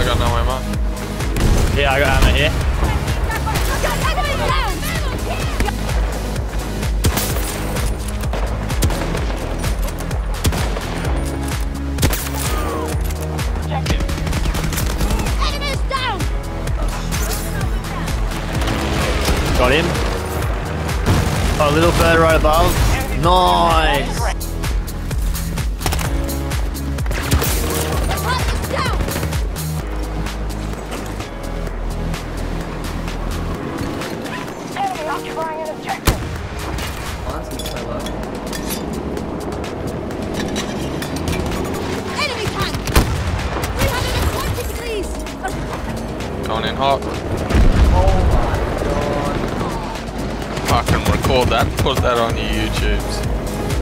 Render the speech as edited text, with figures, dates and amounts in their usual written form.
got no ammo. Yeah, I got ammo here. Enemies down! Got him. Oh, a little further right above. Nice. Enemy occupying an objective. Enemy tank! 320 degrees! Going in hot. Oh my god. Fucking record that, put that on your YouTubes.